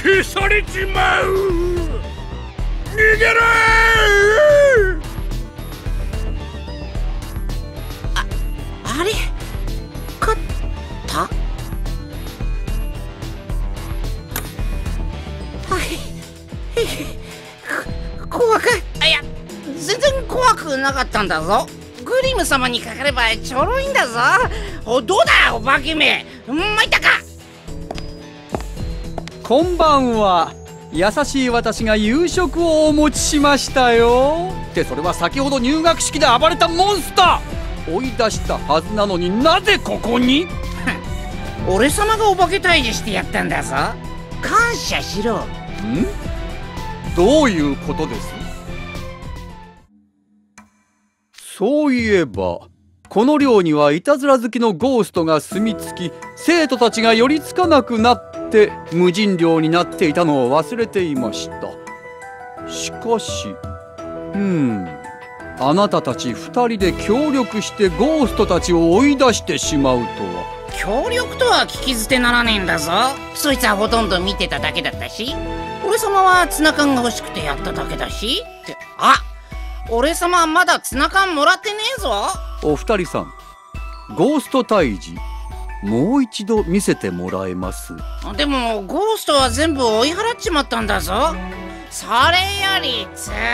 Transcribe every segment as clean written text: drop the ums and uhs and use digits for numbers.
消されちまう。逃げろー。あれ勝った怖く、いや全然怖くなかったんだぞ。グリム様にかかればちょろいんだぞ。どうだお化けめ、参ったか。 こんばんは。優しい私が夕食をお持ちしましたよ。ってそれは先ほど入学式で暴れたモンスター。追い出したはずなのになぜここに？ 俺様がお化け退治してやったんだぞ。感謝しろ。 どういうことです？そういえばこの寮にはいたずら好きのゴーストが住み着き、生徒たちが寄りつかなくなって無人寮になっていたのを忘れていました。しかしあなたたち2人で協力してゴーストたちを追い出してしまうとは。 協力とは聞き捨てならねえんだぞ。そいつはほとんど見てただけだったし、俺様はツナ缶が欲しくてやっただけだし。って、俺様はまだツナ缶もらってねえぞ。 お二人さん、ゴースト退治もう一度見せてもらえます？ でもゴーストは全部追い払っちまったんだぞ。それよりツナ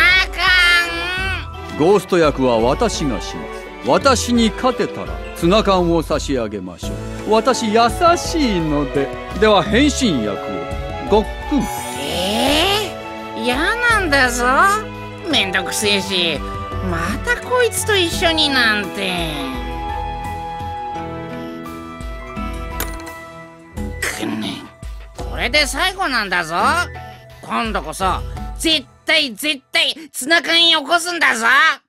缶。 ゴースト役は私がします。私に勝てたらツナ缶を差し上げましょう。私優しいので。では変身役をごっくん。 嫌なんだぞ。めんどくせえし、またこいつと一緒になんて。これで最後なんだぞ。今度こそ絶対ツナ缶よこすんだぞ。